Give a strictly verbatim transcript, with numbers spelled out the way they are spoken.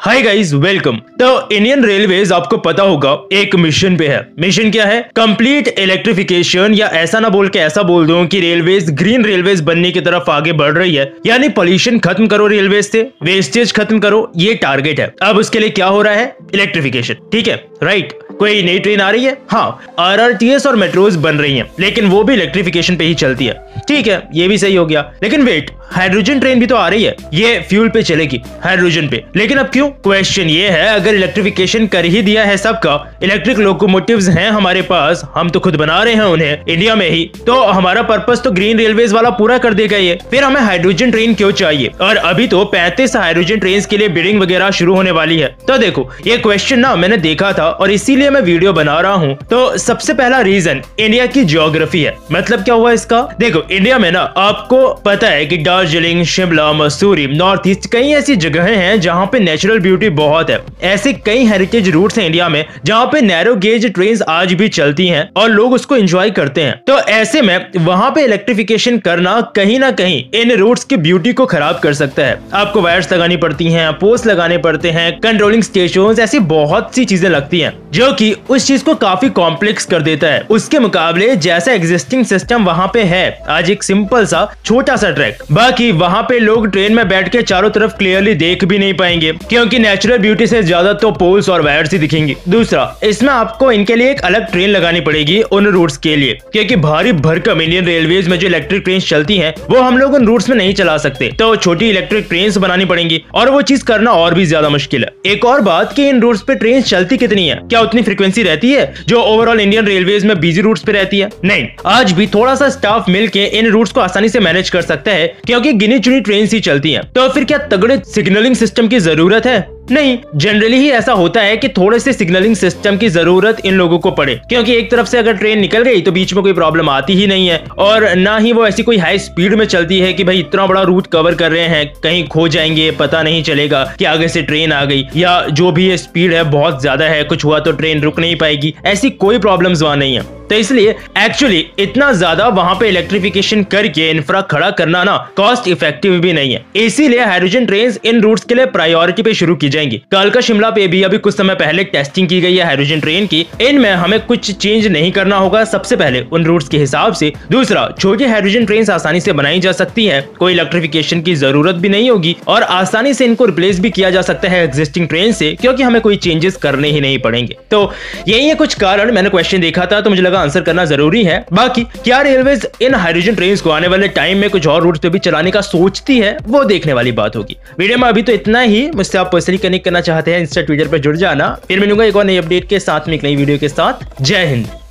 हाय guys, welcome. तो Indian railways आपको पता होगा एक मिशन पे है। मिशन क्या है? कंप्लीट इलेक्ट्रिफिकेशन, या ऐसा ना बोल के ऐसा बोल दूं कि रेलवेज ग्रीन रेलवेज बनने की तरफ आगे बढ़ रही है। यानी पॉल्यूशन खत्म करो रेलवेज से, वेस्टेज खत्म करो, ये टारगेट है। अब उसके लिए क्या हो रहा है? इलेक्ट्रिफिकेशन। ठीक है, राइट। कोई नई ट्रेन आ रही है? हाँ, आरआरटीएस और मेट्रोज बन रही हैं, लेकिन वो भी इलेक्ट्रिफिकेशन पे ही चलती है। ठीक है, ये भी सही हो गया। लेकिन वेट, हाइड्रोजन ट्रेन भी तो आ रही है। ये फ्यूल पे चलेगी, हाइड्रोजन पे। लेकिन अब क्यों? क्वेश्चन ये है, अगर इलेक्ट्रिफिकेशन कर ही दिया है सबका, इलेक्ट्रिक लोकोमोटिव्स हैं हमारे पास, हम तो खुद बना रहे हैं उन्हें इंडिया में ही, तो हमारा पर्पस तो ग्रीन रेलवेज वाला पूरा कर देगा ये। फिर हमें हाइड्रोजन ट्रेन क्यों चाहिए? और अभी तो पैंतीस हाइड्रोजन ट्रेन के लिए बिडिंग वगैरह शुरू होने वाली है। तो देखो, ये क्वेश्चन ना मैंने देखा था और इसीलिए मैं वीडियो बना रहा हूँ। तो सबसे पहला रीजन इंडिया की ज्योग्राफी है। मतलब क्या हुआ इसका? देखो, इंडिया में ना आपको पता है कि दार्जिलिंग, शिमला, मसूरी, नॉर्थ ईस्ट, कई ऐसी जगहें हैं जहाँ पे नेचुरल ब्यूटी बहुत है। ऐसे कई हेरिटेज रूट्स हैं इंडिया में जहाँ पे नैरो गेज ट्रेन्स आज भी चलती हैं और लोग उसको एंजॉय करते हैं। तो ऐसे में वहां पे इलेक्ट्रिफिकेशन करना कहीं ना कहीं इन रूट्स की ब्यूटी को खराब कर सकता है। आपको वायर्स लगानी पड़ती हैं, पोस्ट लगाने पड़ते हैं, कंट्रोलिंग स्टेशंस, ऐसी बहुत सी चीजें लगती हैं जो कि उस चीज को काफी कॉम्प्लेक्स कर देता है। उसके मुकाबले जैसा एग्जिस्टिंग सिस्टम वहां पे है, आज एक सिंपल सा छोटा सा ट्रैक, बाकी वहां पे लोग ट्रेन में बैठ के चारों तरफ क्लियरली देख भी नहीं पाएंगे, क्योंकि नेचुरल ब्यूटी से ज्यादा तो पोल्स और वायर्स ही दिखेंगी। दूसरा, इसमें आपको इनके लिए एक अलग ट्रेन लगानी पड़ेगी उन रूट्स के लिए, क्योंकि भारी भरकम इंडियन रेलवेज में जो इलेक्ट्रिक ट्रेन चलती हैं वो हम लोग उन रूट्स में नहीं चला सकते। तो छोटी इलेक्ट्रिक ट्रेन बनानी पड़ेंगी और वो चीज करना और भी ज्यादा मुश्किल है। एक और बात कि इन रूट्स पे ट्रेन चलती कितनी है? क्या उतनी फ्रीक्वेंसी रहती है जो ओवरऑल इंडियन रेलवेज में बिजी रूट्स पे रहती है? नहीं। आज भी थोड़ा सा स्टाफ मिलके इन रूट्स को आसानी से मैनेज कर सकता है, क्योंकि गिनी चुनी ट्रेन ही चलती हैं। तो फिर क्या तगड़े सिग्नलिंग सिस्टम की जरूरत है? नहीं। जनरली ही ऐसा होता है कि थोड़े से सिग्नलिंग सिस्टम की जरूरत इन लोगों को पड़े, क्योंकि एक तरफ से अगर ट्रेन निकल गई तो बीच में कोई प्रॉब्लम आती ही नहीं है, और ना ही वो ऐसी कोई हाई स्पीड में चलती है कि भाई इतना बड़ा रूट कवर कर रहे हैं, कहीं खो जाएंगे, पता नहीं चलेगा कि आगे से ट्रेन आ गई, या जो भी ये स्पीड है बहुत ज्यादा है, कुछ हुआ तो ट्रेन रुक नहीं पाएगी। ऐसी कोई प्रॉब्लम्स वहां नहीं है। तो इसलिए एक्चुअली इतना ज्यादा वहां पे इलेक्ट्रिफिकेशन करके इंफ्रा खड़ा करना ना कॉस्ट इफेक्टिव भी नहीं है। इसीलिए हाइड्रोजन ट्रेन्स इन रूट्स के लिए प्रायोरिटी पे शुरू की जाएंगी। कालका शिमला पे भी अभी कुछ समय पहले टेस्टिंग की गई है हाइड्रोजन ट्रेन की। इनमें हमें कुछ चेंज नहीं करना होगा, सबसे पहले उन रूट्स के हिसाब से। दूसरा, छोटी हाइड्रोजन ट्रेन आसानी से बनाई जा सकती है, कोई इलेक्ट्रिफिकेशन की जरूरत भी नहीं होगी, और आसानी से इनको रिप्लेस भी किया जा सकता है एग्जिस्टिंग ट्रेन से, क्योंकि हमें कोई चेंजेस करने ही नहीं पड़ेंगे। तो यही है कुछ कारण। मैंने क्वेश्चन देखा था तो मुझे लगा आंसर करना जरूरी है। बाकी क्या रेलवेज इन हाइड्रोजन ट्रेन्स को आने वाले टाइम में कुछ और रूट्स पे भी चलाने का सोचती है, वो देखने वाली बात होगी। वीडियो में अभी तो इतना ही। मुझसे आप पर्सनली कनेक्ट करना चाहते हैं, इंस्टा ट्विटर पर जुड़ जाना। फिर मिलूंगा एक और नई अपडेट के साथ में, एक नई वीडियो के साथ। जय हिंद।